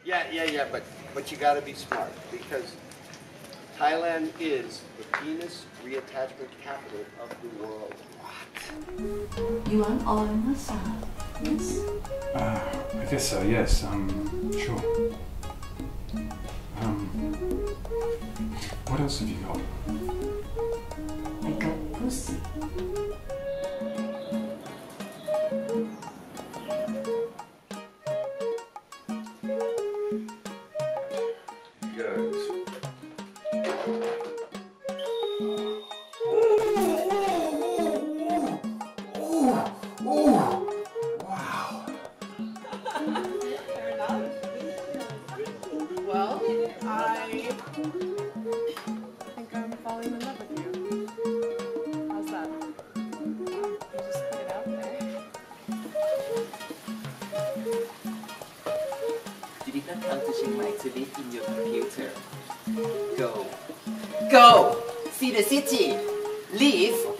Yeah, but you gotta be smart because Thailand is the penis reattachment capital of the world. What? You want all massage? Yes? I guess so, yes. Sure. What else have you got? I got pussy. Well, I think I'm falling in love with you. How's that? You just put it out there. You did not come to Chiang Mai to live in your computer. Go. Go! See the city! Live